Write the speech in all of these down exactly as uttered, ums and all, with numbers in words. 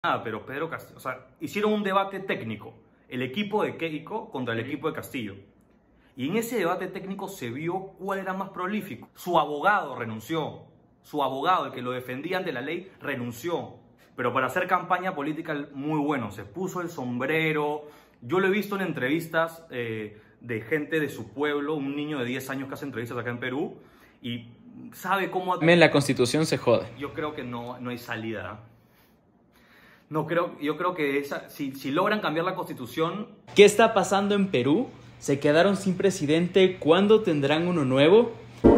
nada, pero Pedro Castillo, o sea, hicieron un debate técnico, el equipo de Keiko contra el equipo de Castillo. Y en ese debate técnico se vio cuál era más prolífico. Su abogado renunció, su abogado, el que lo defendía ante la ley, renunció. Pero para hacer campaña política muy bueno, se puso el sombrero. Yo lo he visto en entrevistas eh, de gente de su pueblo, un niño de diez años que hace entrevistas acá en Perú, y sabe cómo... También la Constitución se jode. Yo creo que no, no hay salida. No creo, yo creo que esa, si, si logran cambiar la Constitución... ¿Qué está pasando en Perú? ¿Se quedaron sin presidente? ¿Cuándo tendrán uno nuevo?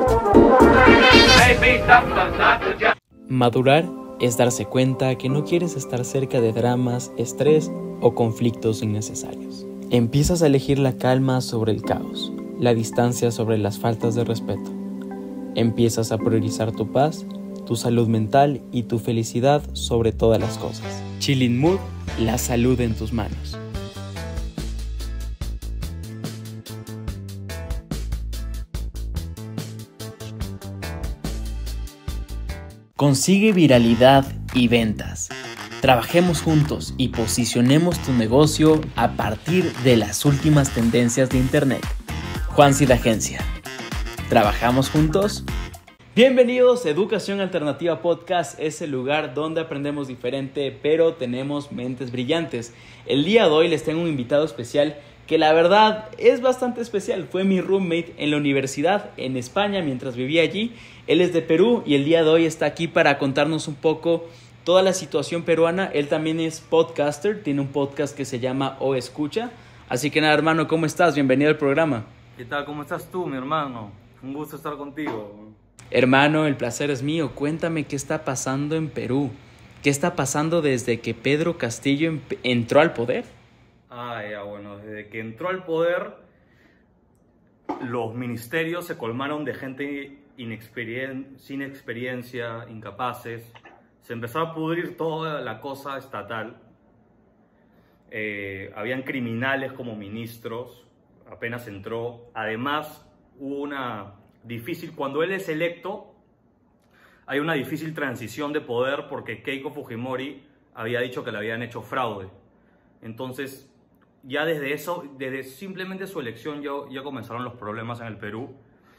Madurar es darse cuenta que no quieres estar cerca de dramas, estrés o conflictos innecesarios. Empiezas a elegir la calma sobre el caos, la distancia sobre las faltas de respeto. Empiezas a priorizar tu paz, tu salud mental y tu felicidad sobre todas las cosas. Chilling Mood, la salud en tus manos. Consigue viralidad y ventas. Trabajemos juntos y posicionemos tu negocio a partir de las últimas tendencias de Internet. Juan Cid Agencia. ¿Trabajamos juntos? Bienvenidos a Educación Alternativa Podcast, es el lugar donde aprendemos diferente, pero tenemos mentes brillantes. El día de hoy les tengo un invitado especial que la verdad es bastante especial. Fue mi roommate en la universidad en España mientras vivía allí. Él es de Perú y el día de hoy está aquí para contarnos un poco toda la situación peruana. Él también es podcaster, tiene un podcast que se llama O Escucha. Así que nada, hermano, ¿cómo estás? Bienvenido al programa. ¿Qué tal? ¿Cómo estás tú, mi hermano? Un gusto estar contigo. Hermano, el placer es mío. Cuéntame qué está pasando en Perú. ¿Qué está pasando desde que Pedro Castillo entró al poder? Ah, ya, bueno, desde que entró al poder, los ministerios se colmaron de gente inexperien sin experiencia, incapaces. Se empezó a pudrir toda la cosa estatal. Eh, habían criminales como ministros, apenas entró. Además, hubo una difícil, cuando él es electo, hay una difícil transición de poder porque Keiko Fujimori había dicho que le habían hecho fraude. Entonces, ya desde eso, desde simplemente su elección, ya, ya comenzaron los problemas en el Perú.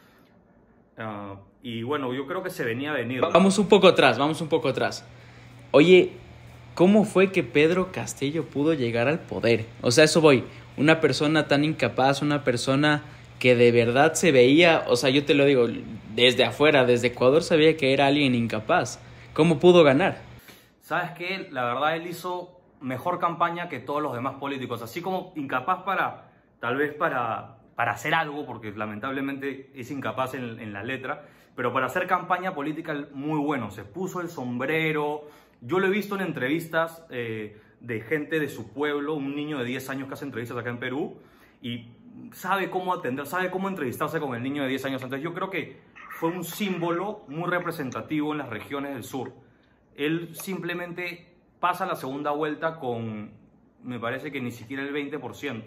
Uh, y bueno, yo creo que se venía a venir. Vamos un poco atrás, vamos un poco atrás. Oye, ¿cómo fue que Pedro Castillo pudo llegar al poder? O sea, eso voy. Una persona tan incapaz, una persona que de verdad se veía, o sea, yo te lo digo, desde afuera, desde Ecuador sabía que era alguien incapaz. ¿Cómo pudo ganar? ¿Sabes qué? La verdad, él hizo mejor campaña que todos los demás políticos. Así como incapaz para, tal vez para, para hacer algo, porque lamentablemente es incapaz en, en la letra, pero para hacer campaña política muy bueno. Se puso el sombrero. Yo lo he visto en entrevistas eh, de gente de su pueblo, un niño de diez años que hace entrevistas acá en Perú, y sabe cómo atender, sabe cómo entrevistarse con el niño de diez años. Entonces yo creo que fue un símbolo muy representativo en las regiones del sur. Él simplemente pasa la segunda vuelta con, me parece que ni siquiera el veinte por ciento.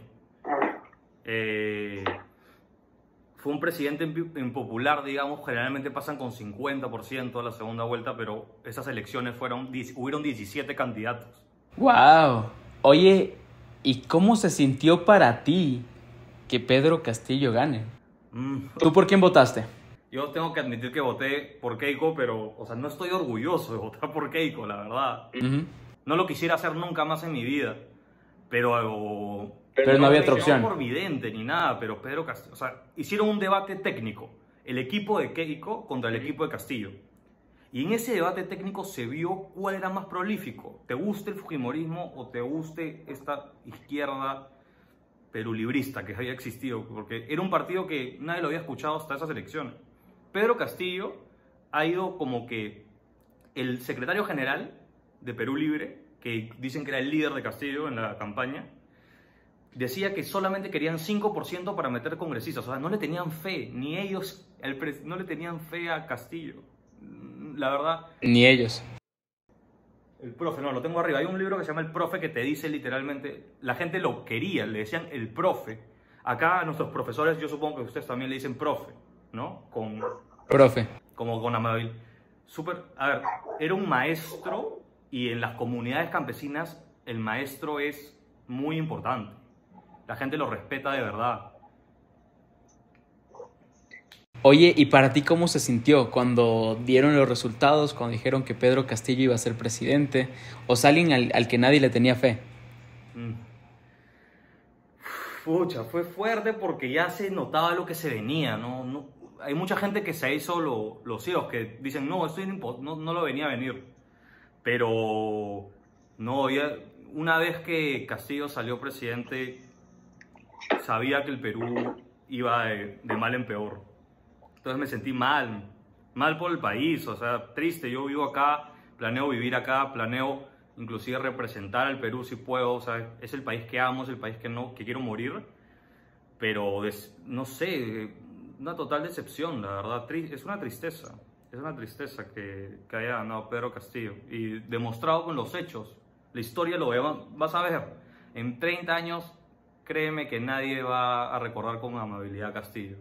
Eh, fue un presidente impopular, digamos, generalmente pasan con cincuenta por ciento a la segunda vuelta, pero esas elecciones fueron, hubieron diecisiete candidatos. ¡Wow! Oye, ¿y cómo se sintió para ti que Pedro Castillo gane? Mm. ¿Tú por quién votaste? Yo tengo que admitir que voté por Keiko, pero, o sea, no estoy orgulloso de votar por Keiko, la verdad. Uh-huh. No lo quisiera hacer nunca más en mi vida, pero... Pero no, no había otra opción. No por vidente ni nada, pero Pedro Castillo... O sea, hicieron un debate técnico, el equipo de Keiko contra el equipo de Castillo. Y en ese debate técnico se vio cuál era más prolífico. ¿Te guste el fujimorismo o te guste esta izquierda perulibrista que había existido? Porque era un partido que nadie lo había escuchado hasta esas elecciones. Pedro Castillo ha ido como que el secretario general de Perú Libre, que dicen que era el líder de Castillo en la campaña, decía que solamente querían cinco por ciento para meter congresistas. O sea, no le tenían fe, ni ellos, el pres- no le tenían fe a Castillo. La verdad. Ni ellos. El profe, no, lo tengo arriba. Hay un libro que se llama El Profe que te dice literalmente, la gente lo quería, le decían el profe. Acá a nuestros profesores, yo supongo que ustedes también le dicen profe, ¿no? Con, profe. Como con amabilidad. Súper, a ver, era un maestro y en las comunidades campesinas el maestro es muy importante. La gente lo respeta de verdad. Oye, ¿y para ti cómo se sintió cuando dieron los resultados, cuando dijeron que Pedro Castillo iba a ser presidente? ¿O sea, alguien al, al que nadie le tenía fe? Mm. Pucha, fue fuerte porque ya se notaba lo que se venía, ¿no? No, hay mucha gente que se hizo lo, los ciegos, que dicen, no, esto no, no lo venía a venir. Pero, no, ya, una vez que Castillo salió presidente, sabía que el Perú iba de, de mal en peor. Entonces me sentí mal, mal por el país, o sea, triste. Yo vivo acá, planeo vivir acá, planeo inclusive representar al Perú si puedo, o sea, es el país que amo, es el país que, no, que quiero morir. Pero, des, no sé, una total decepción, la verdad, es una tristeza. Es una tristeza que, que haya ganado Pedro Castillo y demostrado con los hechos. La historia lo ve, vas a ver, en treinta años, créeme que nadie va a recordar con amabilidad a Castillo.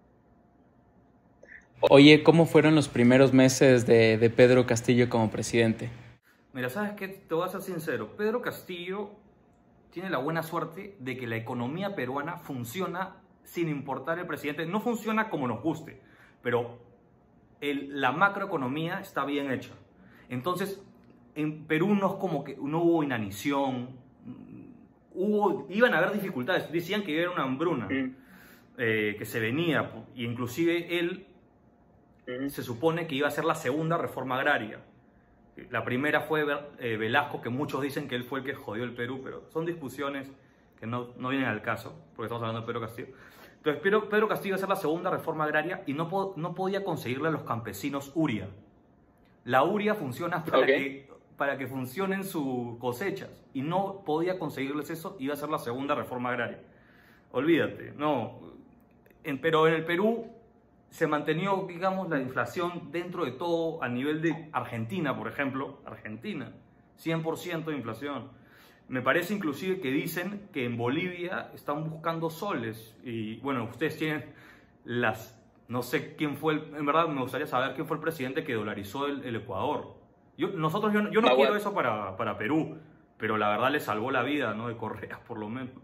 Oye, ¿cómo fueron los primeros meses de, de Pedro Castillo como presidente? Mira, ¿sabes qué? Te voy a ser sincero. Pedro Castillo tiene la buena suerte de que la economía peruana funciona sin importar el presidente. No funciona como nos guste, pero el, la macroeconomía está bien hecha. Entonces, en Perú no es como que no hubo inanición, hubo, iban a haber dificultades. Decían que era una hambruna mm. eh, que se venía, y inclusive él mm. se supone que iba a ser la segunda reforma agraria. La primera fue eh, Velasco, que muchos dicen que él fue el que jodió el Perú, pero son discusiones que no, no vienen al caso, porque estamos hablando de Pedro Castillo. Entonces Pedro, Pedro Castillo iba a ser la segunda reforma agraria y no, po no podía conseguirle a los campesinos uria. La uria funciona para, okay. que, para que funcionen sus cosechas, y no podía conseguirles eso, iba a ser la segunda reforma agraria. Olvídate, no. En, pero en el Perú se mantenió, digamos, la inflación dentro de todo a nivel de Argentina, por ejemplo. Argentina, cien por ciento de inflación. Me parece inclusive que dicen que en Bolivia están buscando soles. Y bueno, ustedes tienen las... No sé quién fue, el, en verdad me gustaría saber quién fue el presidente que dolarizó el, el Ecuador. Yo, nosotros, yo, yo no ah, quiero bueno. eso para, para Perú, pero la verdad le salvó la vida, ¿no? De Correa, por lo menos.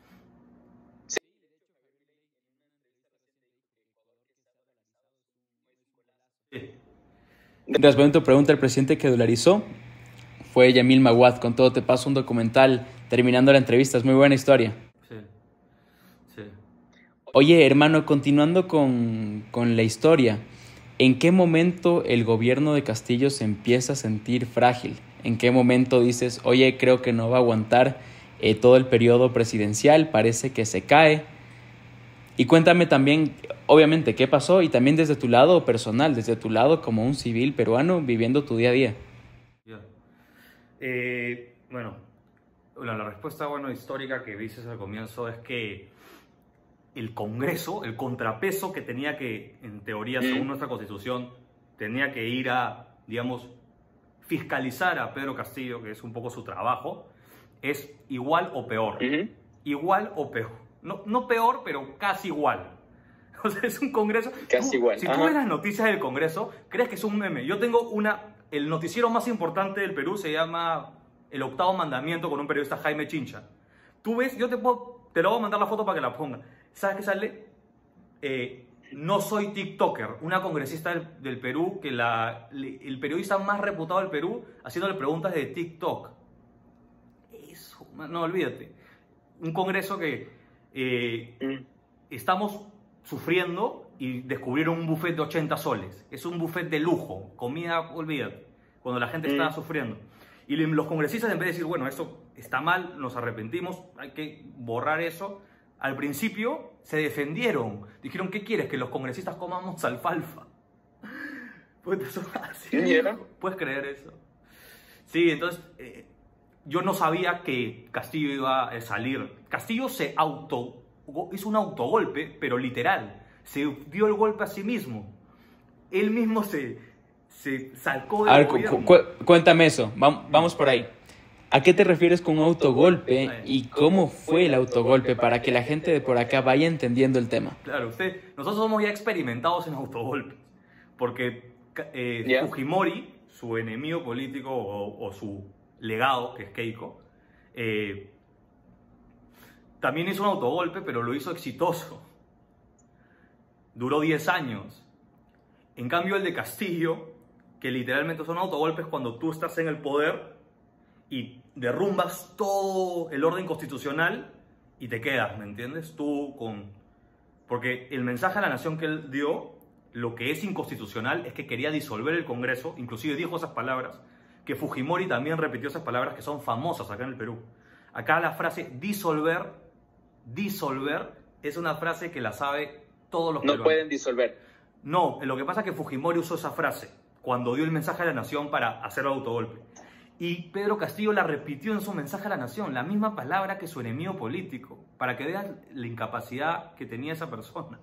Respondiendo a tu pregunta, el presidente que dolarizó fue Yamil Maguad. Con todo te paso un documental terminando la entrevista. Es muy buena historia. Sí, sí. Oye, hermano, continuando con, con la historia, ¿en qué momento el gobierno de Castillo se empieza a sentir frágil? ¿En qué momento dices, oye, creo que no va a aguantar eh, todo el periodo presidencial, parece que se cae? Y cuéntame también, obviamente, qué pasó y también desde tu lado personal, desde tu lado como un civil peruano viviendo tu día a día. Yeah. Eh, bueno, la, la respuesta bueno, histórica que dices al comienzo es que el Congreso, el contrapeso que tenía que, en teoría, según nuestra Constitución, tenía que ir a, digamos, fiscalizar a Pedro Castillo, que es un poco su trabajo, es igual o peor. Uh-huh. Igual o peor. No, no peor, pero casi igual. O sea, es un Congreso... Casi tú, igual. Si tú ves las noticias del Congreso, crees que es un meme. Yo tengo una... El noticiero más importante del Perú se llama El Octavo Mandamiento, con un periodista, Jaime Chincha. Tú ves, yo te puedo... Te lo voy a mandar la foto para que la ponga. ¿Sabes qué sale? Eh, no soy TikToker. Una congresista del, del Perú, que la, el periodista más reputado del Perú, haciéndole preguntas de TikTok. Eso, no, olvídate. Un Congreso que... Eh, mm. estamos sufriendo y descubrieron un buffet de ochenta soles. Es un buffet de lujo, comida, olvídate, cuando la gente mm. está sufriendo. Y los congresistas, en vez de decir, bueno, esto está mal, nos arrepentimos, hay que borrar eso, al principio se defendieron. Dijeron, ¿qué quieres? Que los congresistas comamos alfalfa. Pues eso, así, ¿puedes creer eso? Sí, entonces... Eh, yo no sabía que Castillo iba a salir. Castillo se auto, hizo un autogolpe, pero literal. Se dio el golpe a sí mismo. Él mismo se, se sacó del gobierno. Cu cu cuéntame eso, vamos, vamos por ahí. ¿A qué te refieres con autogolpe y cómo fue el autogolpe para que la gente de por acá vaya entendiendo el tema? Claro, usted, nosotros somos ya experimentados en autogolpes. Porque eh, yeah. Fujimori su enemigo político o, o su legado, que es Keiko, eh, también hizo un autogolpe, pero lo hizo exitoso. Duró diez años. En cambio, el de Castillo, que literalmente son autogolpes cuando tú estás en el poder y derrumbas todo el orden constitucional y te quedas, ¿me entiendes? Tú con... Porque el mensaje a la nación que él dio, lo que es inconstitucional, es que quería disolver el Congreso, inclusive dijo esas palabras, que Fujimori también repitió esas palabras que son famosas acá en el Perú. Acá la frase disolver, disolver, es una frase que la sabe todos los No peruanos. pueden disolver. No, lo que pasa es que Fujimori usó esa frase cuando dio el mensaje a la nación para hacer el autogolpe. Y Pedro Castillo la repitió en su mensaje a la nación, la misma palabra que su enemigo político, para que veas la incapacidad que tenía esa persona.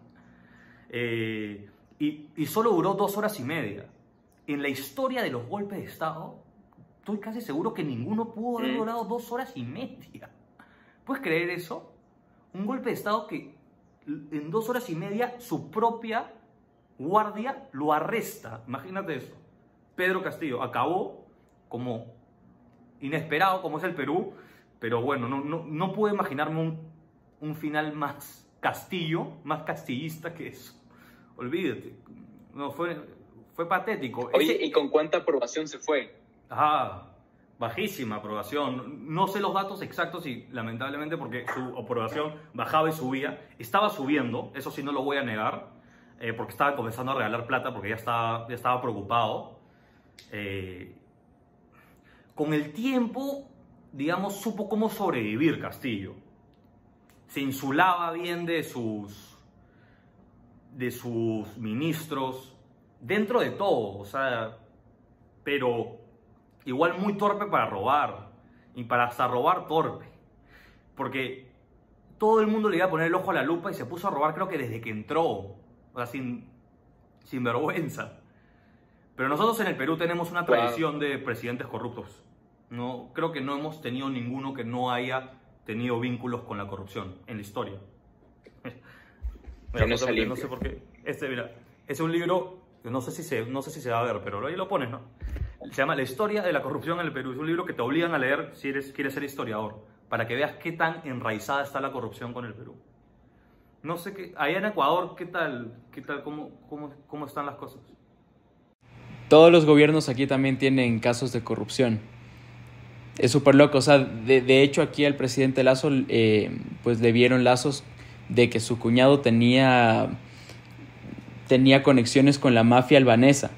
Eh, y, y solo duró dos horas y media. En la historia de los golpes de Estado, estoy casi seguro que ninguno pudo haber durado dos horas y media. ¿Puedes creer eso? Un golpe de Estado que en dos horas y media su propia guardia lo arresta. Imagínate eso. Pedro Castillo acabó como inesperado, como es el Perú, pero bueno, no, no, no puedo imaginarme un, un final más Castillo, más castillista que eso. Olvídate. No, fue, fue patético. Oye, Ese, ¿y con cuánta aprobación se fue? Ah, bajísima aprobación. No sé los datos exactos y lamentablemente porque su aprobación bajaba y subía. Estaba subiendo, eso sí no lo voy a negar, eh, porque estaba comenzando a regalar plata porque ya estaba, ya estaba preocupado. Eh, con el tiempo, digamos, supo cómo sobrevivir Castillo. Se insulaba bien de sus, de sus ministros, dentro de todo, o sea, pero igual muy torpe para robar, y para hasta robar torpe, porque todo el mundo le iba a poner el ojo a la lupa y se puso a robar creo que desde que entró, o sea, sin, sin vergüenza. Pero nosotros en el Perú tenemos una tradición de presidentes corruptos. No, creo que no hemos tenido ninguno que no haya tenido vínculos con la corrupción en la historia. Mira, no, sé, no sé por qué. Este, mira, es un libro que no sé si se, no sé si se va a ver, pero ahí lo pones, ¿no? Se llama La historia de la corrupción en el Perú. Es un libro que te obligan a leer si eres, quieres ser historiador, para que veas qué tan enraizada está la corrupción con el Perú. No sé qué, allá en Ecuador, ¿qué tal? ¿Qué tal? ¿Cómo, cómo, cómo están las cosas? Todos los gobiernos aquí también tienen casos de corrupción. Es súper loco. O sea, de, de hecho aquí al presidente Lazo eh, pues le vieron lazos de que su cuñado tenía, tenía conexiones con la mafia albanesa.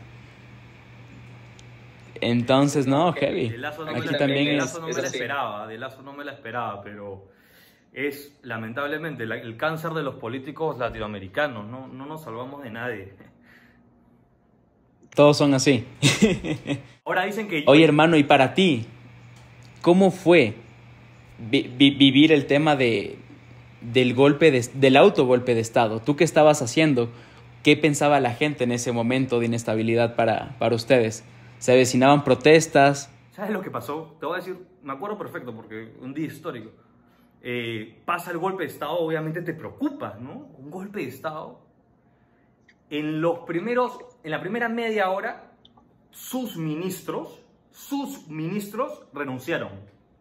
Entonces, no, heavy. De Lazo no aquí me la, también de es... Lazo no me la esperaba, de Lazo no me la esperaba, pero es lamentablemente la, el cáncer de los políticos latinoamericanos. No, no nos salvamos de nadie. Todos son así. Ahora dicen que... Oye, hermano, y para ti, ¿cómo fue vi vi vivir el tema de, del golpe de, del autogolpe de Estado? ¿Tú qué estabas haciendo? ¿Qué pensaba la gente en ese momento de inestabilidad para, para ustedes? ¿Se avecinaban protestas? ¿Sabes lo que pasó? Te voy a decir, me acuerdo perfecto porque un día histórico. Eh, pasa el golpe de Estado, obviamente te preocupa, ¿no? Un golpe de Estado. En los primeros, en la primera media hora, sus ministros, sus ministros renunciaron.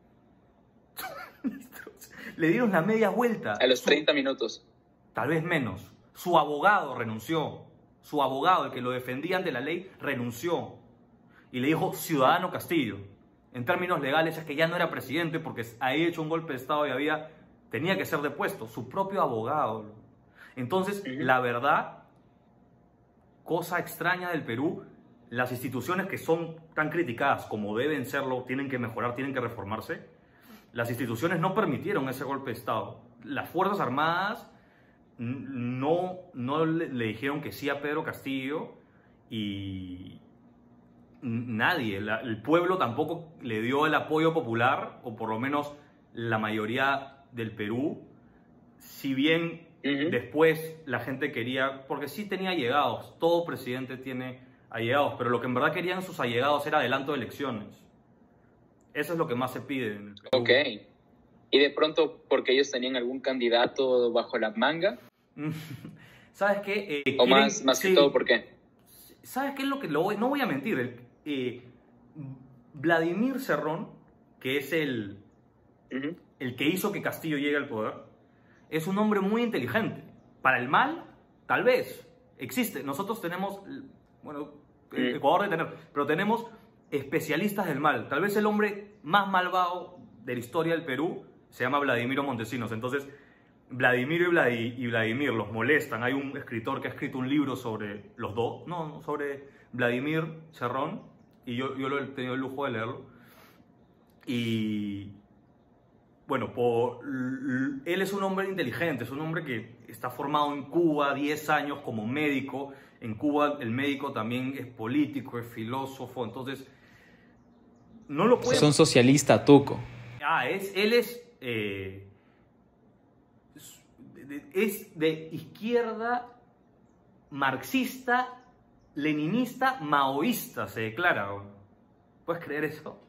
Le dieron la media vuelta. A los treinta minutos. Tal vez menos. Su abogado renunció. Su abogado, el que lo defendía ante la ley, renunció. Y le dijo ciudadano Castillo. En términos legales es que ya no era presidente porque había hecho un golpe de Estado y había, tenía que ser depuesto. Su propio abogado. Entonces, uh-huh. la verdad, cosa extraña del Perú, las instituciones que son tan criticadas como deben serlo, tienen que mejorar, tienen que reformarse. Las instituciones no permitieron ese golpe de Estado. Las Fuerzas Armadas no, no le, le dijeron que sí a Pedro Castillo y nadie, la, el pueblo tampoco le dio el apoyo popular, o por lo menos la mayoría del Perú, si bien uh-huh. después la gente quería, porque sí tenía allegados, todo presidente tiene allegados, pero lo que en verdad querían sus allegados era adelanto de elecciones. Eso es lo que más se pide en el Perú. Ok. ¿Y de pronto porque ellos tenían algún candidato bajo la manga? ¿Sabes qué? Eh, ¿O quieren, más, más sí, que todo por qué? ¿Sabes qué es lo que lo voy, no voy a mentir? El, eh, Vladimir Cerrón, que es el, Ujú. el que hizo que Castillo llegue al poder, es un hombre muy inteligente. Para el mal, tal vez, existe. Nosotros tenemos, bueno, Mm. Ecuador de tener, pero tenemos especialistas del mal. Tal vez el hombre más malvado de la historia del Perú se llama Vladimiro Montesinos. Entonces, Vladimiro y, Vladi- y Vladimir los molestan. Hay un escritor que ha escrito un libro sobre los dos, no, no, sobre Vladimir Cerrón, y yo, yo lo he tenido el lujo de leerlo. Y bueno, por, l- él es un hombre inteligente, es un hombre que está formado en Cuba diez años como médico. En Cuba el médico también es político, es filósofo, entonces no lo puede... Es un socialista tuco. Ah, es, él es, eh, es de izquierda, marxista, leninista, maoísta, se declara. ¿Puedes creer eso?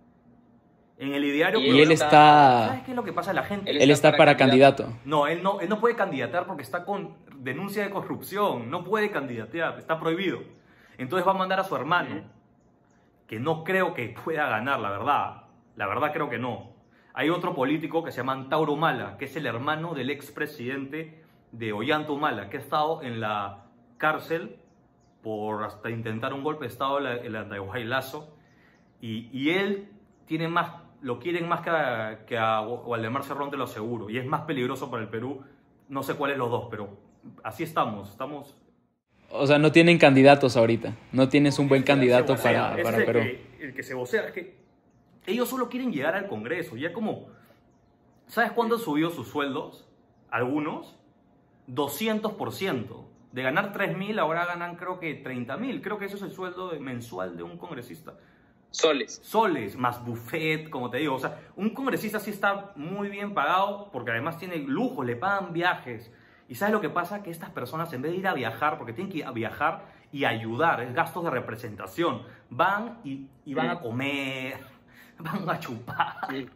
En el ideario... Y él está... ¿Sabes qué es lo que pasa a la gente? Él está para candidato. No, él no, él no puede candidatar porque está con denuncia de corrupción. No puede candidatear, está prohibido. Entonces va a mandar a su hermano, que no creo que pueda ganar, la verdad. La verdad creo que no. Hay otro político que se llama Antauro Humala, que es el hermano del expresidente de Ollanta Humala, que ha estado en la cárcel por hasta intentar un golpe de Estado, el Andahuay Lazo. Y, y él tiene más, lo quieren más que a, que a Waldemar Cerrón, te lo aseguro. Y es más peligroso para el Perú. No sé cuáles los dos, pero así estamos. Estamos... O sea, no tienen candidatos ahorita. No tienes un buen Ese candidato se para, vocea, para ese es Perú. el que, el que se vocea. Es que ellos solo quieren llegar al Congreso. Ya como... ¿Sabes cuándo han subido sus sueldos? Algunos. doscientos por ciento. De ganar tres mil, ahora ganan creo que treinta mil. Creo que eso es el sueldo de- mensual de un congresista. Soles. Soles, más buffet, como te digo. O sea, un congresista sí está muy bien pagado porque además tiene lujo, le pagan viajes. ¿Y sabes lo que pasa? Que estas personas, en vez de ir a viajar, porque tienen que ir a viajar y ayudar, es gastos de representación, van y, y van a comer, van a chupar.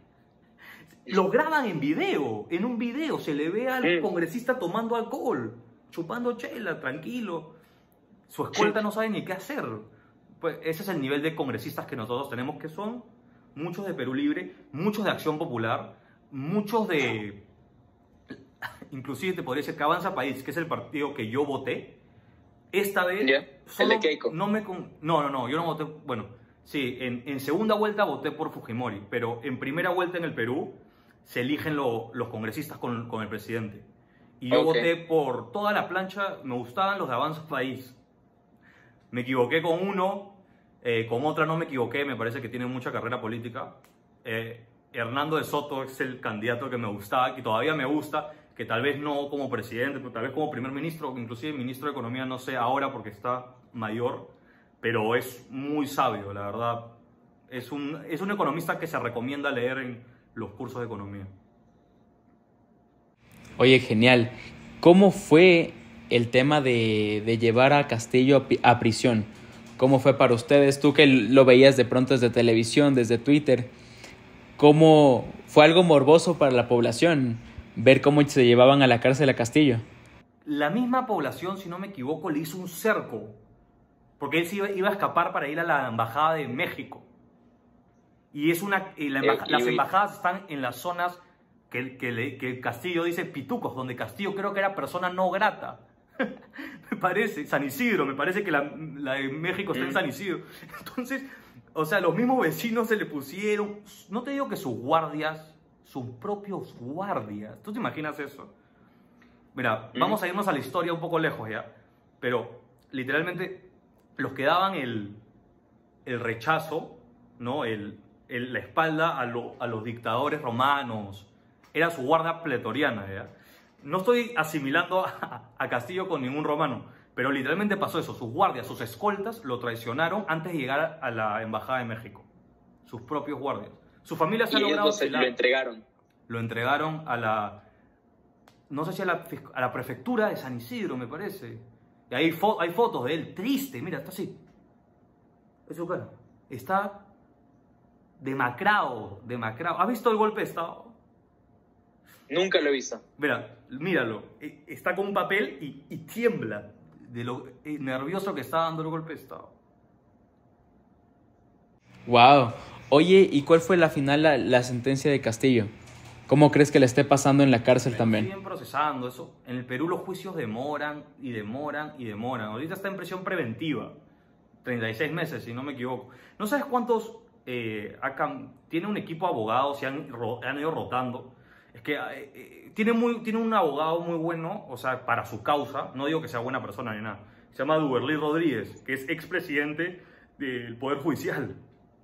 Lo graban en video, en un video se le ve al Sí. congresista tomando alcohol, chupando chela, tranquilo. Su escolta no sabe ni qué hacer. Pues ese es el nivel de congresistas que nosotros tenemos, que son muchos de Perú Libre, muchos de Acción Popular, muchos de... Inclusive te podría decir que Avanza País, que es el partido que yo voté, esta vez... Ya, el solo de Keiko. No, me con- no, no, no, yo no voté... Bueno, sí, en, en segunda vuelta voté por Fujimori, pero en primera vuelta en el Perú se eligen lo- los congresistas con, con el presidente. Y yo Ok. voté por toda la plancha, me gustaban los de Avanza País. Me equivoqué con uno, eh, con otra no me equivoqué, me parece que tiene mucha carrera política. Eh, Hernando de Soto es el candidato que me gustaba, que todavía me gusta, que tal vez no como presidente, pero tal vez como primer ministro, inclusive ministro de Economía, no sé ahora porque está mayor, pero es muy sabio, la verdad. Es un, es un economista que se recomienda leer en los cursos de economía. Oye, genial. ¿Cómo fue el tema de, de llevar a Castillo a, pi- a prisión? ¿Cómo fue para ustedes? Tú que lo veías de pronto desde televisión, desde Twitter. ¿Cómo fue algo morboso para la población ver cómo se llevaban a la cárcel a Castillo? La misma población, si no me equivoco, le hizo un cerco, porque él se iba, iba a escapar para ir a la embajada de México. Y es una, y la embaja- Eh, y- las embajadas están en las zonas que, que, le- que Castillo dice pitucos, donde Castillo creo que era persona no grata. Me parece, San Isidro, me parece que la, la de México está en Mm. San Isidro. Entonces, o sea, los mismos vecinos se le pusieron, no te digo que sus guardias, sus propios guardias. ¿Tú te imaginas eso? Mira, Mm. vamos a irnos a la historia un poco lejos ya, pero literalmente los que daban el, el rechazo, ¿no? el, el- la espalda a, lo- a los dictadores romanos, era su guardia pretoriana, ¿ya? No estoy asimilando a, a Castillo con ningún romano, pero literalmente pasó eso. Sus guardias, sus escoltas lo traicionaron antes de llegar a la embajada de México. Sus propios guardias. Su familia se ha Y ellos logrado lo, se- asilar. lo entregaron. Lo entregaron a la, no sé si a la, fis- a la prefectura de San Isidro, me parece. Y hay, fo- hay fotos de él, triste, mira, está así. Es su cara. Está demacrado, demacrado. ¿Has visto el golpe de Estado? Nunca lo he visto. Mira, míralo. E- Está con un papel y, y tiembla de lo eh, nervioso que está dando el golpe de Estado. Wow. Oye, ¿y cuál fue la final, la, la sentencia de Castillo? ¿Cómo crees que le esté pasando en la cárcel también? Siguen procesando eso. En el Perú los juicios demoran y demoran y demoran. Ahorita está en prisión preventiva. treinta y seis meses, si no me equivoco. ¿No sabes cuántos eh, acá, tiene un equipo de abogados y han, han ido rotando? Es que eh, tiene, muy, tiene un abogado muy bueno, o sea, para su causa. No digo que sea buena persona ni nada. Se llama Duberly Rodríguez, que es expresidente del Poder Judicial.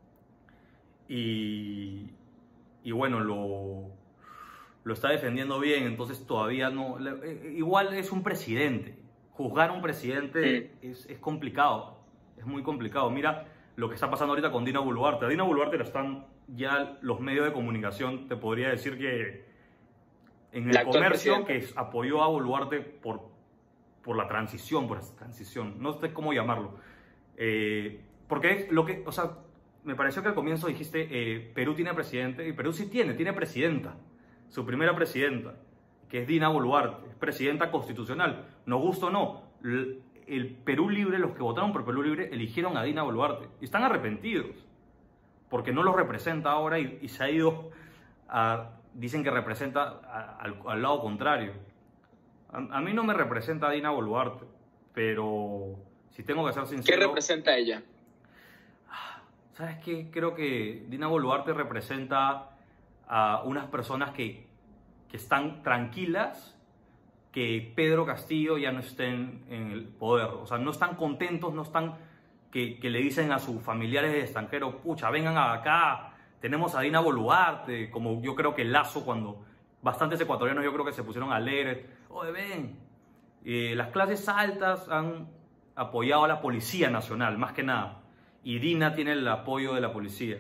Y, y bueno, lo, lo está defendiendo bien, entonces todavía no... Igual es un presidente. Juzgar a un presidente sí. es, es complicado. Es muy complicado. Mira lo que está pasando ahorita con Dina Boluarte. A Dina Boluarte la están ya los medios de comunicación, te podría decir que en el comercio que apoyó a Boluarte por, por la transición, por esa transición, no sé cómo llamarlo. Eh, porque es lo que, o sea, me pareció que al comienzo dijiste, eh, Perú tiene presidente, y Perú sí tiene, tiene presidenta, su primera presidenta, que es Dina Boluarte, es presidenta constitucional. Nos gusta o no, el Perú Libre, los que votaron por Perú Libre, eligieron a Dina Boluarte y están arrepentidos porque no los representa ahora y, y se ha ido a, dicen que representa a, al, al lado contrario. A, a mí no me representa a Dina Boluarte, pero si tengo que ser sincero... ¿Qué representa ella? ¿Sabes qué? Creo que Dina Boluarte representa a unas personas que, que están tranquilas que Pedro Castillo ya no esté en, en el poder. O sea, no están contentos, no están... Que, que le dicen a sus familiares de extranjero, pucha, vengan acá, tenemos a Dina Boluarte, como yo creo que Lazo, cuando bastantes ecuatorianos yo creo que se pusieron a leer, oye, ven, eh, las clases altas han apoyado a la Policía Nacional, más que nada, y Dina tiene el apoyo de la policía.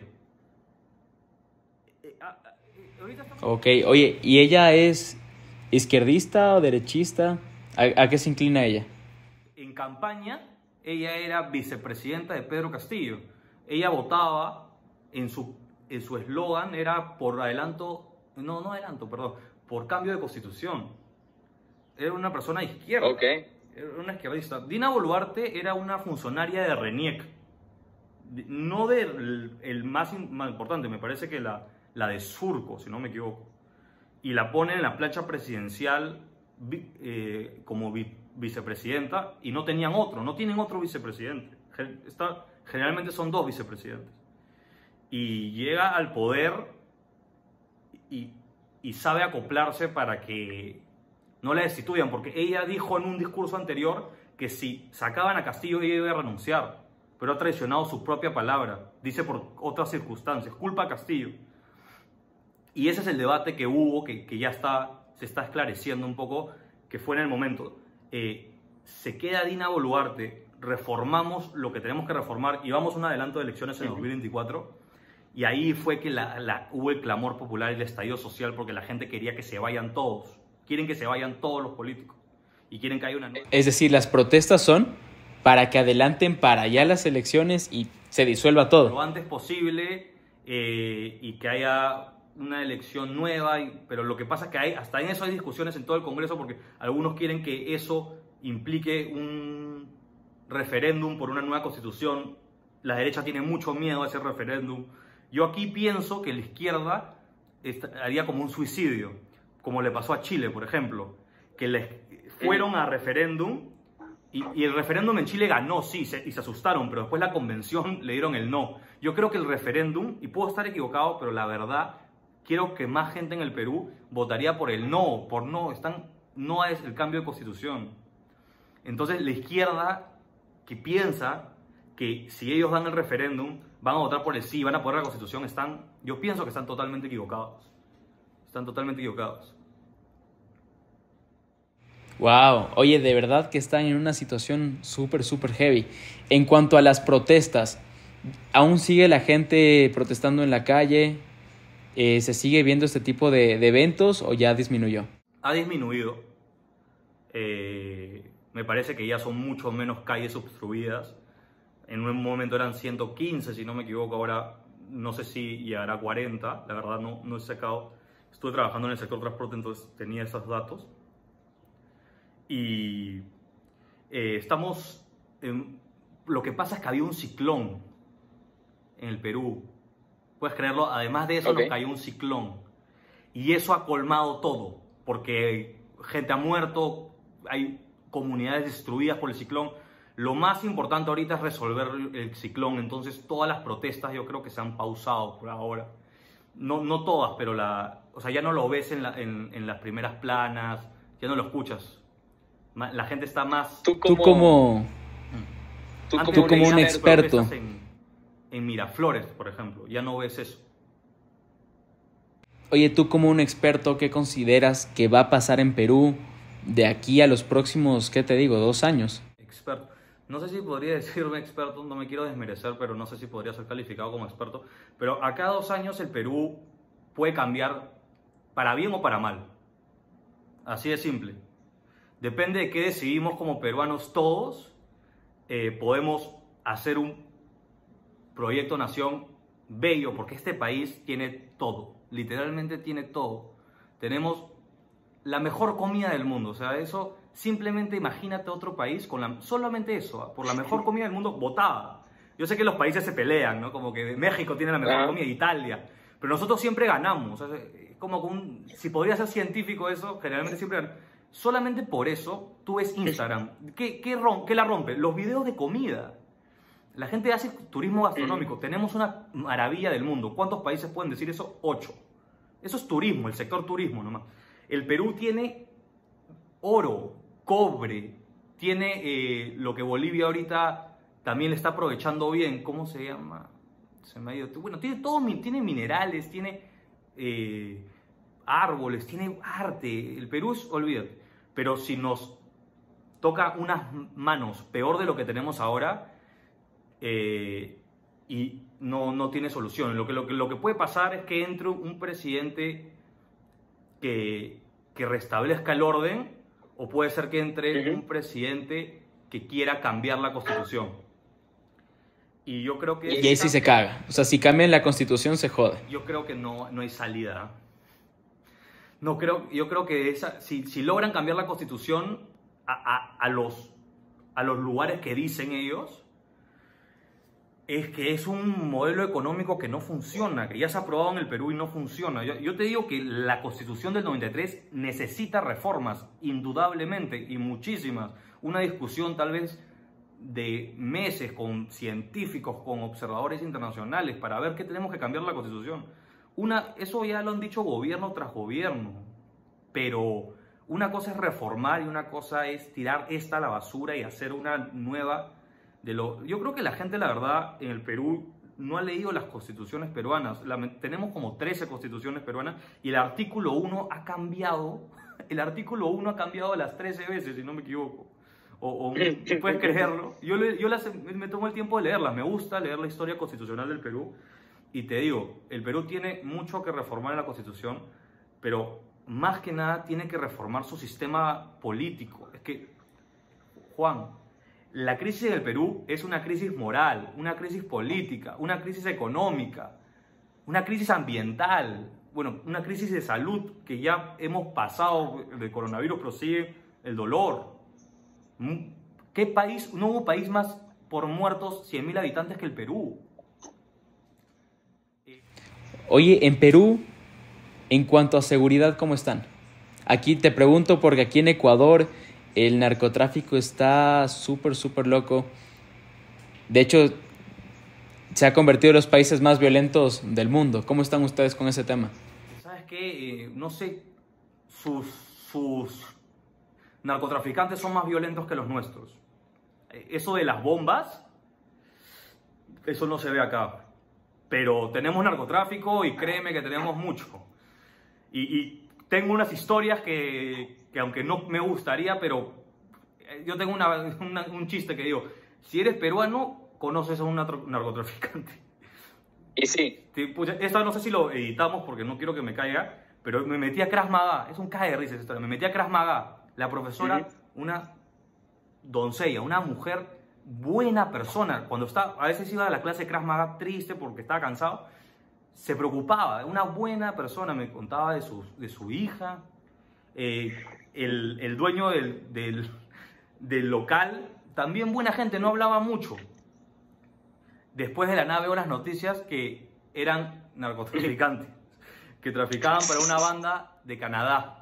Ok, oye, ¿y ella es izquierdista o derechista? ¿A, a qué se inclina ella? En campaña, ella era vicepresidenta de Pedro Castillo. Ella votaba, en su en su eslogan era por adelanto, no, no adelanto, perdón, por cambio de constitución. Era una persona de izquierda. Ok. Era una izquierdista. Dina Boluarte era una funcionaria de RENIEC. No del el más, más importante, me parece que la, la de Surco, si no me equivoco. Y la ponen en la plancha presidencial eh, como vi, vicepresidenta y no tenían otro, no tienen otro vicepresidente. Está, generalmente son dos vicepresidentes. Y llega al poder y, y sabe acoplarse para que no la destituyan, porque ella dijo en un discurso anterior que si sacaban a Castillo ella iba a renunciar, pero ha traicionado su propia palabra, dice por otras circunstancias, culpa a Castillo. Y ese es el debate que hubo, que, que ya está, se está esclareciendo un poco, que fue en el momento. Eh, se queda Dina Boluarte, reformamos lo que tenemos que reformar y vamos a un adelanto de elecciones en el dos mil veinticuatro. Y ahí fue que la, la, hubo el clamor popular y el estallido social porque la gente quería que se vayan todos. Quieren que se vayan todos los políticos. Y quieren que haya una... Es decir, las protestas son para que adelanten para allá las elecciones y se disuelva todo. Lo antes posible eh, y que haya una elección nueva. Y, pero lo que pasa es que hay, hasta en eso hay discusiones en todo el Congreso porque algunos quieren que eso implique un referéndum por una nueva constitución. La derecha tiene mucho miedo a ese referéndum. Yo aquí pienso que la izquierda haría como un suicidio, como le pasó a Chile, por ejemplo, que les fueron a referéndum y, y el referéndum en Chile ganó, sí, se, y se asustaron, pero después la convención le dieron el no. Yo creo que el referéndum, y puedo estar equivocado, pero la verdad, quiero que más gente en el Perú votaría por el no, por no, están, no es el cambio de constitución. Entonces la izquierda que piensa que si ellos dan el referéndum, van a votar por el sí, van a apoyar la Constitución, están, yo pienso que están totalmente equivocados. Están totalmente equivocados. Wow, oye, de verdad que están en una situación súper, súper heavy. En cuanto a las protestas, ¿aún sigue la gente protestando en la calle? Eh, ¿Se sigue viendo este tipo de, de eventos o ya disminuyó? Ha disminuido. Eh, me parece que ya son mucho menos calles obstruidas. En un momento eran ciento quince, si no me equivoco, ahora no sé si llegará a cuarenta, la verdad no, no he sacado. Estuve trabajando en el sector transporte, entonces tenía esos datos. Y eh, estamos... En, lo que pasa es que había un ciclón en el Perú. Puedes creerlo, además de eso Okay. nos cayó un ciclón. Y eso ha colmado todo, porque gente ha muerto, hay comunidades destruidas por el ciclón. Lo más importante ahorita es resolver el ciclón, entonces todas las protestas yo creo que se han pausado por ahora. No, no todas, pero la, o sea, ya no lo ves en, la, en, en las primeras planas, ya no lo escuchas. Ma- La gente está más... Tú Tú como, como, tú Antes tú como, como un veías experto. protestas En, en Miraflores, por ejemplo, ya no ves eso. oye, tú como un experto, ¿qué consideras que va a pasar en Perú de aquí a los próximos, qué te digo, dos años? Experto. No sé si podría decirme experto, no me quiero desmerecer, pero no sé si podría ser calificado como experto. Pero a cada dos años el Perú puede cambiar para bien o para mal. Así de simple. Depende de qué decidimos como peruanos todos, eh, podemos hacer un proyecto nación bello, porque este país tiene todo, literalmente tiene todo. Tenemos la mejor comida del mundo, o sea, eso, simplemente imagínate otro país con la, solamente eso, por la mejor comida del mundo votada. Yo sé que los países se pelean, ¿no? Como que México tiene la mejor Ajá. comida, Italia, pero nosotros siempre ganamos. O sea, es como que un, si podría ser científico eso, generalmente siempre ganamos. Solamente por eso tú ves Instagram. ¿Qué, qué, rom- qué la rompe? Los videos de comida. La gente hace turismo gastronómico. Tenemos una maravilla del mundo. ¿Cuántos países pueden decir eso? Ocho. Eso es turismo, el sector turismo nomás. El Perú tiene oro, cobre, tiene eh, lo que Bolivia ahorita también le está aprovechando bien. ¿Cómo se llama? Se me ha ido. Bueno, tiene todo, mi- tiene minerales, tiene eh, árboles, tiene arte. El Perú es, olvídate. Pero si nos toca unas manos peor de lo que tenemos ahora, eh, y no, no tiene solución. Lo que, lo, que, lo que puede pasar es que entre un presidente que, que restablezca el orden, o puede ser que entre Ujú. un presidente que quiera cambiar la constitución. Y yo creo que... Y ahí sí se caga. O sea, si cambian la constitución se jode. Yo creo que no, no hay salida. No creo, yo creo que esa, si, si logran cambiar la constitución a, a, a, los, a los lugares que dicen ellos, es que es un modelo económico que no funciona, que ya se ha aprobado en el Perú y no funciona. Yo, yo te digo que la Constitución del noventa y tres necesita reformas, indudablemente, y muchísimas. Una discusión tal vez de meses con científicos, con observadores internacionales, para ver qué tenemos que cambiar la Constitución. Una, eso ya lo han dicho gobierno tras gobierno, pero una cosa es reformar y una cosa es tirar esta a la basura y hacer una nueva... De lo, yo creo que la gente, la verdad, en el Perú no ha leído las constituciones peruanas. La, tenemos como trece constituciones peruanas y el artículo uno ha cambiado. El artículo uno ha cambiado las trece veces, si no me equivoco. O, o puedes creerlo. Yo, le, yo las, me tomo el tiempo de leerlas. Me gusta leer la historia constitucional del Perú. Y te digo, el Perú tiene mucho que reformar en la Constitución, pero más que nada tiene que reformar su sistema político. Es que, Juan, la crisis del Perú es una crisis moral, una crisis política, una crisis económica, una crisis ambiental, bueno, una crisis de salud que ya hemos pasado del coronavirus, pero sigue el dolor. ¿Qué país? No hubo país más por muertos cien mil habitantes que el Perú. Oye, en Perú, en cuanto a seguridad, ¿cómo están? Aquí te pregunto porque aquí en Ecuador el narcotráfico está súper, súper loco. De hecho, se ha convertido en los países más violentos del mundo. ¿Cómo están ustedes con ese tema? ¿Sabes qué? Eh, no sé, sus, sus narcotraficantes son más violentos que los nuestros. Eso de las bombas, eso no se ve acá. Pero tenemos narcotráfico y créeme que tenemos mucho. Y, y tengo unas historias que, que aunque no me gustaría, pero yo tengo una, una, un chiste que digo, si eres peruano, conoces a un narcotraficante. Y sí. Esta no sé si lo editamos porque no quiero que me caiga, pero me metí a Krav Maga, es un cae de risa esta historia, me metí a Krav Maga, la profesora, uh-huh. una doncella, una mujer buena persona, cuando está, a veces iba a la clase de Krav Maga triste porque estaba cansado, se preocupaba, una buena persona, me contaba de su, de su hija, eh, el, el dueño del, del, del local, también buena gente, no hablaba mucho. después de la nada veo las noticias que eran narcotraficantes, que traficaban para una banda de Canadá.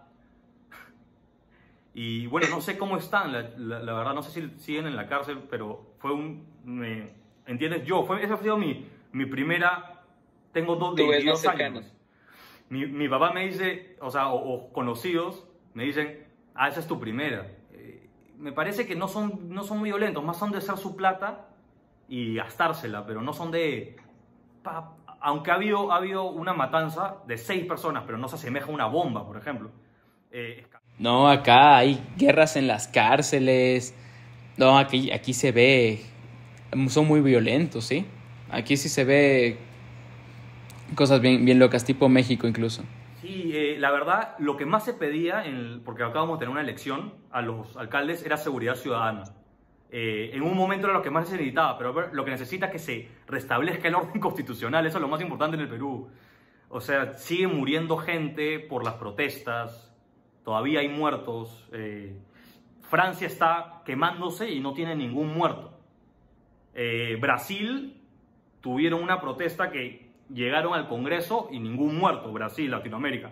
Y bueno, no sé cómo están, la, la, la verdad, no sé si siguen en la cárcel, pero fue un... Me, ¿entiendes? Yo, fue, esa ha sido mi, mi primera... Tengo dos, veintidós años. Mi, mi papá me dice, o sea, o, o conocidos, me dicen, ah, esa es tu primera. Eh, me parece que no son, no son muy violentos, más son de hacer su plata y gastársela, pero no son de... Pa, aunque ha habido, ha habido una matanza de seis personas, pero no se asemeja a una bomba, por ejemplo. Eh, no, acá hay guerras en las cárceles. No, aquí, aquí se ve... Son muy violentos, ¿sí? Aquí sí se ve cosas bien, bien locas, tipo México incluso. Sí, eh, la verdad, lo que más se pedía, en, porque acabamos de tener una elección a los alcaldes, era seguridad ciudadana. Eh, en un momento era lo que más se necesitaba, pero lo que necesita es que se restablezca el orden constitucional. Eso es lo más importante en el Perú. O sea, sigue muriendo gente por las protestas, todavía hay muertos. Eh, Francia está quemándose y no tiene ningún muerto. Eh, Brasil tuvieron una protesta que llegaron al Congreso y ningún muerto. Brasil, Latinoamérica.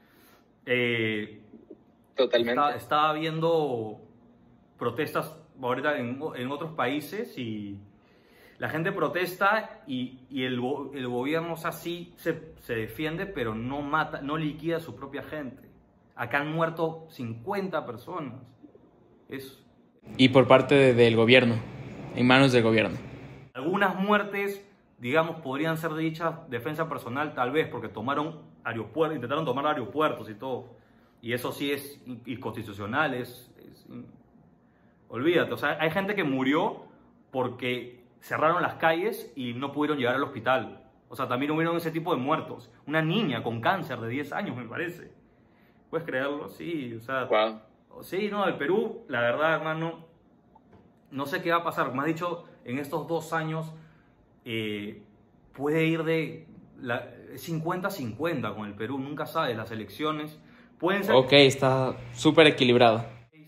Eh, Totalmente. Estaba, estaba viendo protestas ahorita en, en otros países y la gente protesta y, y el, el gobierno, o sea, sí se, se defiende, pero no mata, no liquida a su propia gente. Acá han muerto cincuenta personas. Es... Y por parte de, del gobierno, en manos del gobierno. Algunas muertes, digamos, podrían ser dichas defensa personal, tal vez, porque tomaron aeropuertos, intentaron tomar aeropuertos y todo. Y eso sí es inconstitucional, es, es... Olvídate, o sea, hay gente que murió porque cerraron las calles y no pudieron llegar al hospital. O sea, también hubieron ese tipo de muertos. Una niña con cáncer de diez años, me parece. ¿Puedes creerlo? Sí, o sea... Wow. Sí, no, el Perú, la verdad, hermano, no sé qué va a pasar. Me has dicho, en estos dos años eh, puede ir de cincuenta a cincuenta con el Perú. Nunca sabes, las elecciones pueden ser... Ok, está súper equilibrado.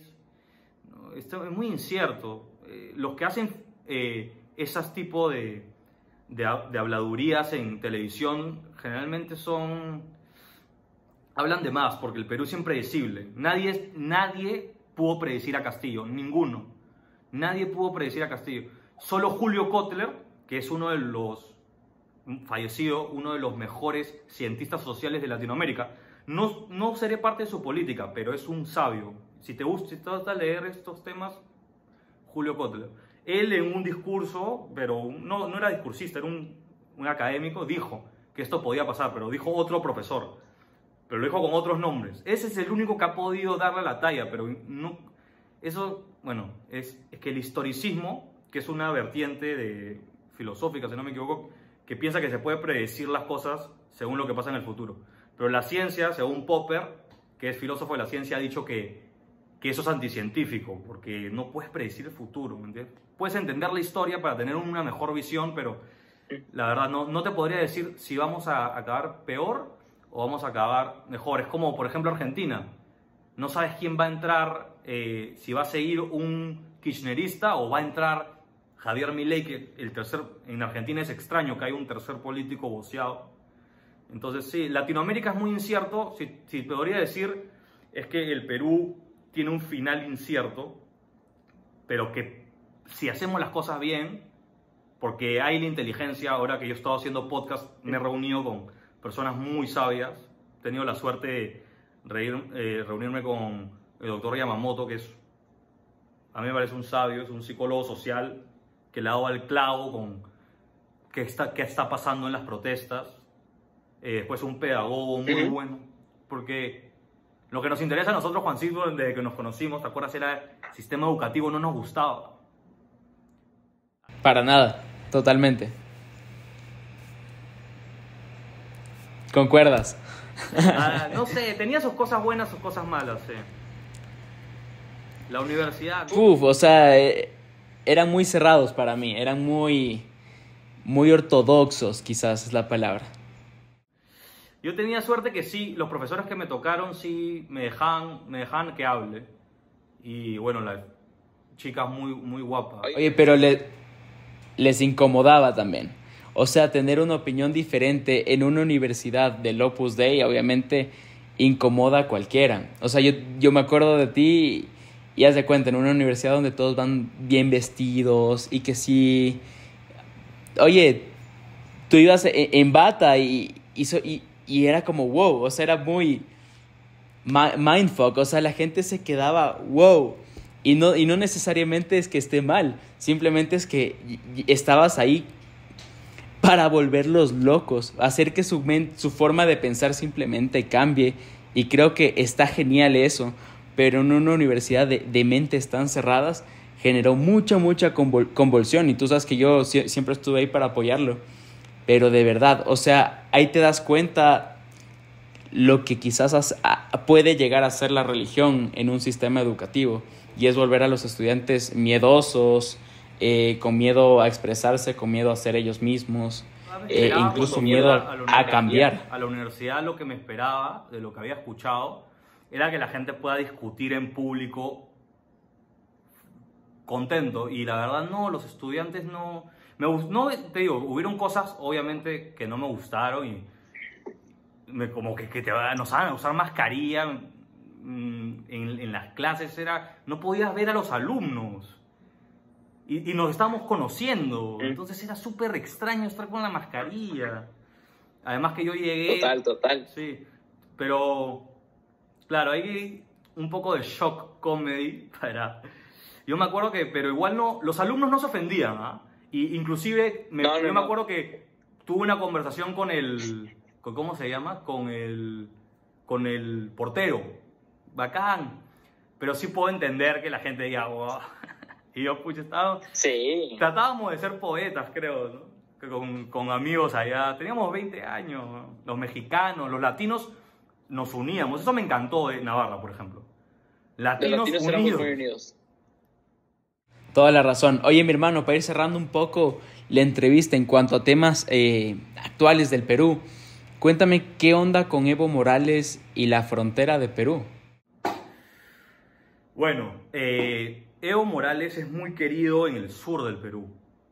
Esto es muy incierto. Eh, los que hacen eh, esos tipos de, de, de habladurías en televisión generalmente son... Hablan de más, porque el Perú es impredecible. Nadie, nadie pudo predecir a Castillo, ninguno. Nadie pudo predecir a Castillo. Solo Julio Kotler, que es uno de los... fallecido, uno de los mejores cientistas sociales de Latinoamérica. No, no seré parte de su política, pero es un sabio. Si te gusta, si te gusta leer estos temas, Julio Kotler. Él en un discurso, pero no, no era discursista, era un, un académico, dijo que esto podía pasar, pero dijo otro profesor. Pero lo dijo con otros nombres. Ese es el único que ha podido darle la talla, pero no... Eso, bueno, es, es que el historicismo, que es una vertiente de, filosófica, si no me equivoco, que piensa que se puede predecir las cosas según lo que pasa en el futuro. Pero la ciencia, según Popper, que es filósofo de la ciencia, ha dicho que, que eso es anticientífico, porque no puedes predecir el futuro, ¿me entiendes? Puedes entender la historia para tener una mejor visión, pero la verdad no, no te podría decir si vamos a acabar peor o vamos a acabar mejor. Es como, por ejemplo, Argentina. No sabes quién va a entrar, eh, si va a seguir un kirchnerista o va a entrar Javier Milei, que el tercer, en Argentina es extraño que haya un tercer político voceado. Entonces, sí, Latinoamérica es muy incierto. Si, si podría decir, es que el Perú tiene un final incierto, pero que si hacemos las cosas bien, porque hay la inteligencia, ahora que yo he estado haciendo podcast, me he reunido con personas muy sabias, he tenido la suerte de reír, eh, reunirme con el doctor Yamamoto, que es, a mí me parece un sabio, es un psicólogo social que le ha dado al clavo con qué está, qué está pasando en las protestas. Eh, después un pedagogo muy uh-huh. bueno, porque lo que nos interesa a nosotros, Juancito, desde que nos conocimos, ¿te acuerdas? Era el sistema educativo, no nos gustaba. Para nada, totalmente. ¿Concuerdas? Ah, no sé, tenía sus cosas buenas, sus cosas malas, sí. La universidad... Uf, o sea, eh, eran muy cerrados para mí, eran muy, muy ortodoxos, quizás es la palabra. Yo tenía suerte que sí, los profesores que me tocaron sí me dejaban, me dejaban que hable. Y bueno, las chicas muy, muy guapas. Oye, pero le, les incomodaba también. O sea, tener una opinión diferente en una universidad del Opus Dei obviamente incomoda a cualquiera. O sea, yo, yo me acuerdo de ti y haz de cuenta, en una universidad donde todos van bien vestidos y que sí... Oye, tú ibas en, en bata y, y, y, y era como wow, o sea, era muy mindfuck, o sea, la gente se quedaba wow. Y no, y no necesariamente es que esté mal, simplemente es que estabas ahí para volverlos locos, hacer que su, men- su forma de pensar simplemente cambie. Y creo que está genial eso, pero en una universidad de, de mentes tan cerradas generó mucha, mucha convol- convulsión. Y tú sabes que yo si- siempre estuve ahí para apoyarlo. Pero de verdad, o sea, ahí te das cuenta lo que quizás has, a, puede llegar a ser la religión en un sistema educativo. Y es volver a los estudiantes miedosos, eh, con miedo a expresarse, con miedo a ser ellos mismos, eh, incluso miedo a, a, a cambiar. A la universidad lo que me esperaba, de lo que había escuchado, era que la gente pueda discutir en público contento. Y la verdad no, los estudiantes no... Me, no te digo, hubieron cosas obviamente que no me gustaron y me, como que, que te nos hagan usar mascarilla en, en las clases, era no podías ver a los alumnos y, y nos estábamos conociendo, entonces era súper extraño estar con la mascarilla. Además que yo llegué... Total, total. Sí, pero claro, hay un poco de shock comedy para... Yo me acuerdo que, pero igual no, los alumnos no se ofendían, ¿ah? Y inclusive, me, no, no, yo me no. acuerdo que tuve una conversación con el, con, ¿cómo se llama? Con el, con el portero. Bacán. Pero sí puedo entender que la gente diga, wow. Y yo, pucha, estaba... Sí. Tratábamos de ser poetas, creo, ¿no? Con, con amigos allá. Teníamos veinte años, ¿no? Los mexicanos, los latinos nos uníamos. Eso me encantó de Navarra, por ejemplo. Latinos, Los latinos unidos. éramos muy unidos. Toda la razón. Oye, mi hermano, para ir cerrando un poco la entrevista en cuanto a temas eh, actuales del Perú, cuéntame qué onda con Evo Morales y la frontera de Perú. Bueno, eh, Evo Morales es muy querido en el sur del Perú.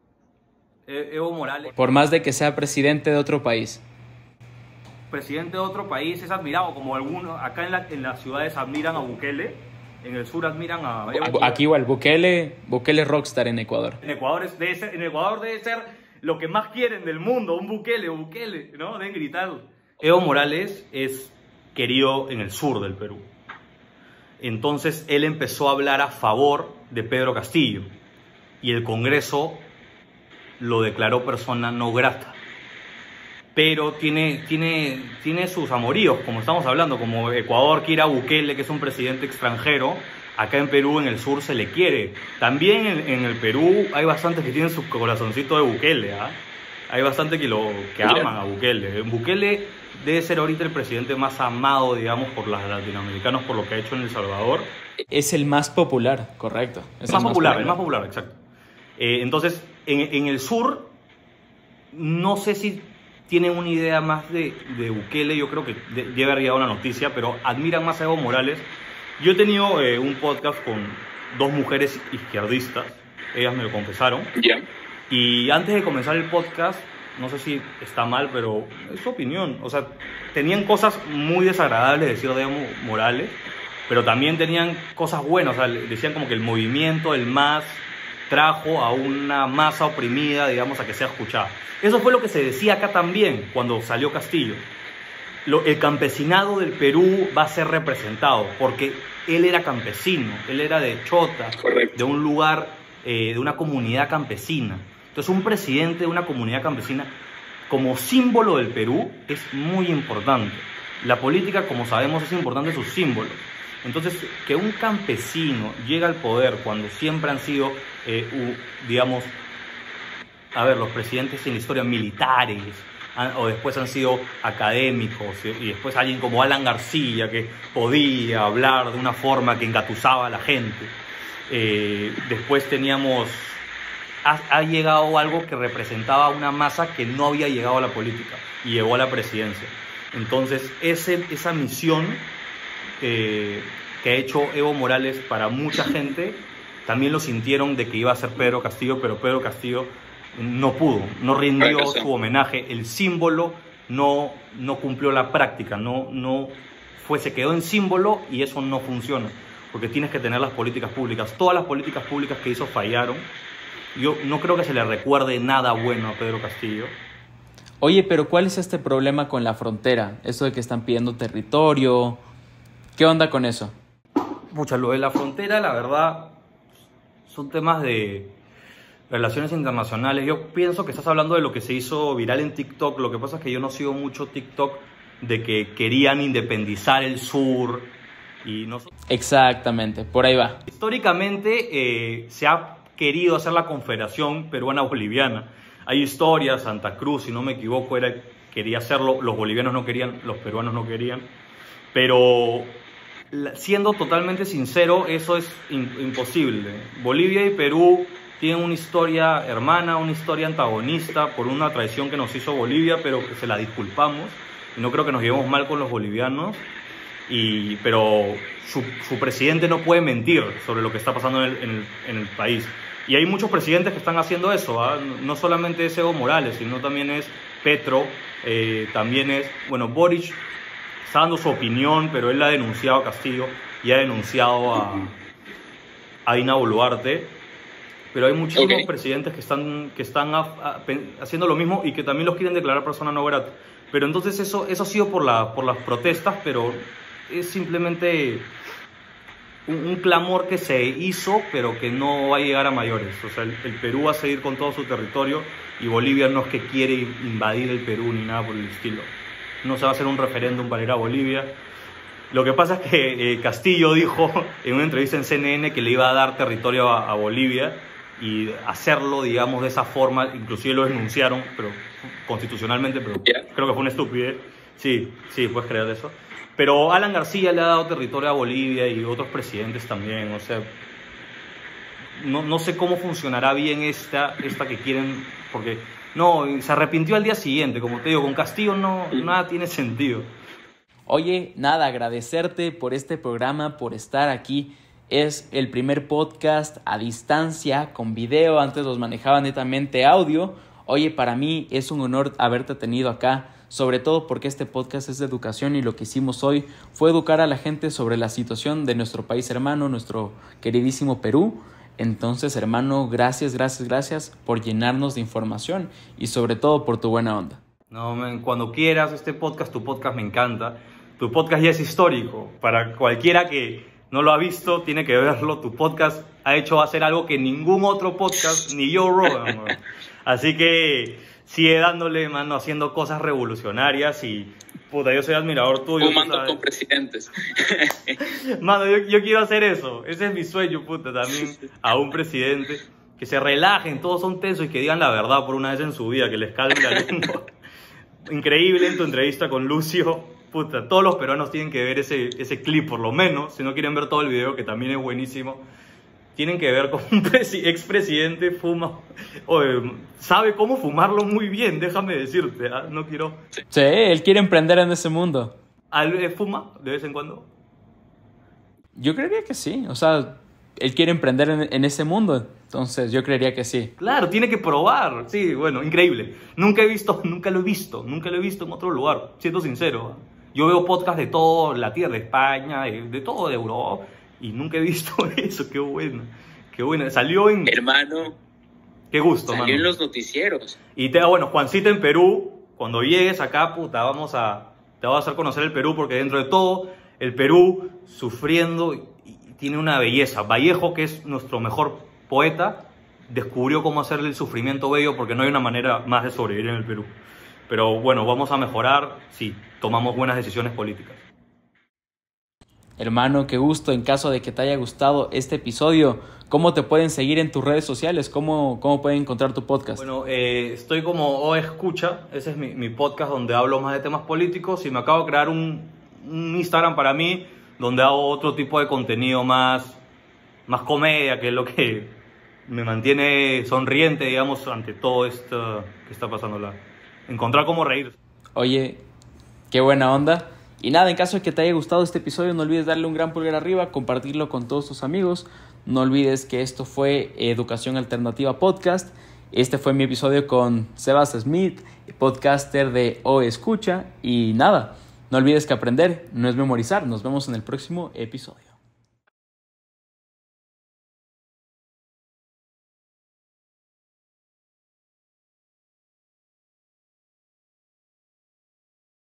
E- Evo Morales, Por más de que sea presidente de otro país. presidente de otro país, es admirado, como algunos, acá en, la, en las ciudades admiran a Bukele, en el sur admiran a Evo. Aquí igual, Bukele, Bukele rockstar en Ecuador. En Ecuador, es, debe ser, en Ecuador debe ser lo que más quieren del mundo, un Bukele, un Bukele, ¿no? Deben gritar. Evo Morales es querido en el sur del Perú. Entonces él empezó a hablar a favor de Pedro Castillo y el Congreso lo declaró persona no grata. Pero tiene, tiene, tiene sus amoríos, como estamos hablando, como Ecuador quiere a Bukele, que es un presidente extranjero, acá en Perú, en el sur, se le quiere. También en, en el Perú hay bastantes que tienen su corazoncito de Bukele, ¿ah? Hay bastante que, lo, que aman a Bukele. Bukele debe ser ahorita el presidente más amado, digamos, por los latinoamericanos, por lo que ha hecho en El Salvador. Es el más popular, correcto. Es El más popular, el más popular, exacto. Eh, entonces, en, en el sur, no sé si tienen una idea más de, de Bukele, yo creo que de, debe haber llegado una noticia, pero admiran más a Evo Morales. Yo he tenido eh, un podcast con dos mujeres izquierdistas, ellas me lo confesaron. Ya. Y antes de comenzar el podcast, no sé si está mal, pero es su opinión. O sea, tenían cosas muy desagradables de decir de Evo Morales, pero también tenían cosas buenas. O sea, decían como que el movimiento, el M A S, trajo a una masa oprimida, digamos, a que sea escuchada. Eso fue lo que se decía acá también cuando salió Castillo. Lo, el campesinado del Perú va a ser representado porque él era campesino, él era de Chota, Correcto. de un lugar, eh, de una comunidad campesina. Entonces un presidente de una comunidad campesina como símbolo del Perú es muy importante. La política, como sabemos, es importante sus símbolos. Entonces, que un campesino llegue al poder cuando siempre han sido, eh, u, digamos, a ver, los presidentes en la historia militares, han, o después han sido académicos, y, y después alguien como Alan García, que podía hablar de una forma que engatusaba a la gente. Eh, después teníamos, ha, ha llegado algo que representaba una masa que no había llegado a la política, y llegó a la presidencia. Entonces, ese, esa misión eh, que ha hecho Evo Morales para mucha gente, también lo sintieron de que iba a ser Pedro Castillo, pero Pedro Castillo no pudo, no rindió su homenaje, el símbolo no, no cumplió la práctica, no, no fue, se quedó en símbolo y eso no funciona, porque tienes que tener las políticas públicas. Todas las políticas públicas que hizo fallaron. Yo no creo que se le recuerde nada bueno a Pedro Castillo. Oye, pero ¿cuál es este problema con la frontera? Eso de que están pidiendo territorio, ¿qué onda con eso? Pucha, lo de la frontera, la verdad, son temas de relaciones internacionales. Yo pienso que estás hablando de lo que se hizo viral en TikTok. Lo que pasa es que yo no sigo mucho TikTok, de que querían independizar el sur y no. Exactamente, por ahí va. Históricamente eh, se ha querido hacer la Confederación Peruana-Boliviana. Hay historias, Santa Cruz, si no me equivoco, era, quería hacerlo, los bolivianos no querían, los peruanos no querían, pero siendo totalmente sincero, eso es in, imposible. Bolivia y Perú tienen una historia hermana, una historia antagonista por una traición que nos hizo Bolivia, pero que se la disculpamos, y no creo que nos llevemos mal con los bolivianos, y, pero su, su presidente no puede mentir sobre lo que está pasando en el, en el, en el país. Y hay muchos presidentes que están haciendo eso, ¿eh? No solamente es Evo Morales, sino también es Petro, eh, también es, bueno, Boric está dando su opinión, pero él ha denunciado a Castillo y ha denunciado a, a Dina Boluarte, pero hay muchísimos okay. presidentes que están, que están a, a, haciendo lo mismo y que también los quieren declarar persona no grata. Pero entonces eso, eso ha sido por, la, por las protestas, pero es simplemente un, un clamor que se hizo, pero que no va a llegar a mayores. O sea, el, el Perú va a seguir con todo su territorio y Bolivia no es que quiere invadir el Perú ni nada por el estilo. No se va a hacer un referéndum para ir a Bolivia. Lo que pasa es que eh, Castillo dijo en una entrevista en C N N que le iba a dar territorio a, a Bolivia, y hacerlo, digamos, de esa forma, inclusive lo denunciaron, pero constitucionalmente, pero yeah. creo que fue una estupidez. Sí, sí, puedes creer eso. Pero Alan García le ha dado territorio a Bolivia y otros presidentes también, o sea, no, no sé cómo funcionará bien esta, esta que quieren, porque no, se arrepintió al día siguiente, como te digo, con Castillo no, nada tiene sentido. Oye, nada, agradecerte por este programa, por estar aquí. Es el primer podcast a distancia, con video. Antes los manejaba netamente audio. Oye, para mí es un honor haberte tenido acá, sobre todo porque este podcast es de educación y lo que hicimos hoy fue educar a la gente sobre la situación de nuestro país hermano, nuestro queridísimo Perú. Entonces, hermano, gracias, gracias, gracias por llenarnos de información y sobre todo por tu buena onda. No, man, cuando quieras, este podcast, tu podcast me encanta. Tu podcast ya es histórico. Para cualquiera que no lo ha visto, tiene que verlo. Tu podcast ha hecho hacer algo que ningún otro podcast, ni Joe Rogan, man. Así que sigue dándole, mano, haciendo cosas revolucionarias y, puta, yo soy admirador tuyo. Fumando con presidentes. Mano, yo, yo quiero hacer eso. Ese es mi sueño, puta, también, a un presidente. Que se relajen, todos son tensos y que digan la verdad por una vez en su vida, que les calme la lengua. Increíble en tu entrevista con Lucio. Puta, todos los peruanos tienen que ver ese, ese clip, por lo menos. Si no quieren ver todo el video, que también es buenísimo. Tienen que ver cómo un expresidente fuma. Oye, sabe cómo fumarlo muy bien, déjame decirte. ¿eh? No quiero... Sí, él quiere emprender en ese mundo. ¿Fuma de vez en cuando? Yo creería que sí. O sea, él quiere emprender en, en ese mundo. Entonces, yo creería que sí. Claro, tiene que probar. Sí, bueno, increíble. Nunca he visto, nunca lo he visto. Nunca lo he visto en otro lugar, siendo sincero. Yo veo podcasts de toda la tierra, de España, de, de todo, de Europa. Y nunca he visto eso, qué bueno, qué bueno. Salió en... Hermano. Qué gusto, salió mano. En los noticieros. Y te bueno, Juancita en Perú, cuando llegues acá, puta, vamos a... Te voy a hacer conocer el Perú, porque dentro de todo, el Perú sufriendo, y tiene una belleza. Vallejo, que es nuestro mejor poeta, descubrió cómo hacerle el sufrimiento bello, porque no hay una manera más de sobrevivir en el Perú. Pero bueno, vamos a mejorar si tomamos buenas decisiones políticas. Hermano, qué gusto. En caso de que te haya gustado este episodio, ¿cómo te pueden seguir en tus redes sociales? ¿Cómo, cómo pueden encontrar tu podcast? Bueno, eh, estoy como O Escucha. Ese es mi, mi podcast donde hablo más de temas políticos. Y me acabo de crear un, un Instagram para mí donde hago otro tipo de contenido más, más comedia, que es lo que me mantiene sonriente, digamos, ante todo esto que está pasando. La... Encontrar cómo reír. Oye, qué buena onda. Y nada, en caso de que te haya gustado este episodio, no olvides darle un gran pulgar arriba, compartirlo con todos tus amigos. No olvides que esto fue Educación Alternativa Podcast. Este fue mi episodio con Sebas Smith, podcaster de O Escucha. Y nada, no olvides que aprender no es memorizar. Nos vemos en el próximo episodio.